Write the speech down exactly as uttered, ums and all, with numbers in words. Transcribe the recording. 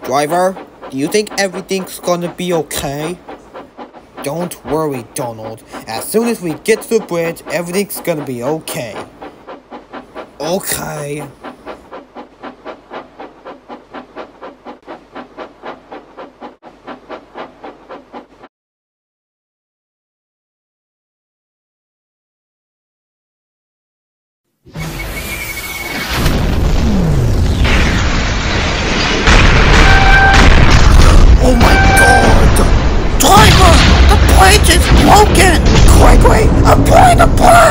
Driver, do you think everything's gonna be okay? Don't worry, Donald. As soon as we get to the bridge, everything's gonna be okay. Okay. Oh my god! Driver! The bridge is broken! Quickly! Apply the brakes!